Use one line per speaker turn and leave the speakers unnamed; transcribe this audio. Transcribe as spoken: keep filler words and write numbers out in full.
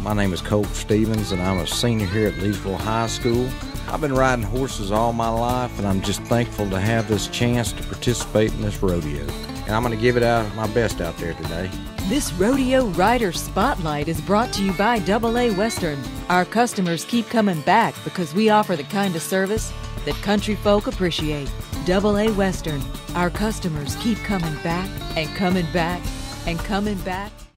My name is Colt Stevens, and I'm a senior here at Leesville High School. I've been riding horses all my life, and I'm just thankful to have this chance to participate in this rodeo. And I'm going to give it out my best out there today.
This Rodeo Rider Spotlight is brought to you by double A Western. Our customers keep coming back because we offer the kind of service that country folk appreciate. double A Western. Our customers keep coming back and coming back and coming back.